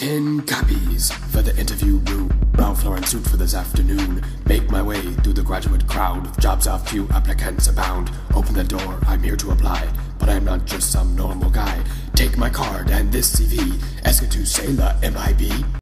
10 copies for the interview room. Brown floor and suit for this afternoon. Make my way through the graduate crowd. Jobs are few, applicants abound. Open the door, I'm here to apply. But I'm not just some normal guy. Take my card and this CV. Ask it to say la MIB.